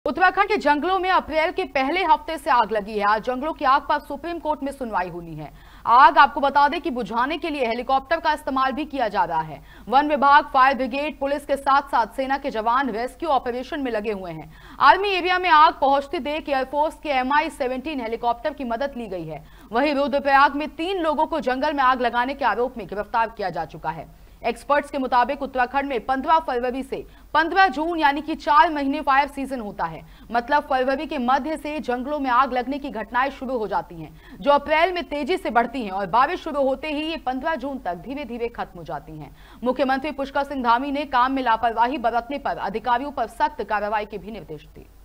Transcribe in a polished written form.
उत्तराखंड के जंगलों में अप्रैल के पहले हफ्ते से आग लगी है। आज जंगलों की आग पर सुप्रीम कोर्ट में सुनवाई होनी है। आग आपको बता दें कि बुझाने के लिए हेलीकॉप्टर का इस्तेमाल भी किया जा रहा है। वन विभाग, फायर ब्रिगेड, पुलिस के साथ साथ सेना के जवान रेस्क्यू ऑपरेशन में लगे हुए हैं। आर्मी एरिया में आग पहुंचते देख एयरफोर्स के MI-17 हेलीकॉप्टर की मदद ली गई है। वहीं रुद्रप्रयाग में 3 लोगों को जंगल में आग लगाने के आरोप में गिरफ्तार किया जा चुका है। एक्सपर्ट्स के मुताबिक उत्तराखंड में 15 फरवरी से 15 जून यानी कि 4 महीने फायर सीजन होता है। मतलब फरवरी के मध्य से जंगलों में आग लगने की घटनाएं शुरू हो जाती हैं, जो अप्रैल में तेजी से बढ़ती हैं और बारिश शुरू होते ही ये 15 जून तक धीरे धीरे खत्म हो जाती हैं। मुख्यमंत्री पुष्कर सिंह धामी ने काम में लापरवाही बरतने पर अधिकारियों पर सख्त कार्रवाई के भी निर्देश दिए।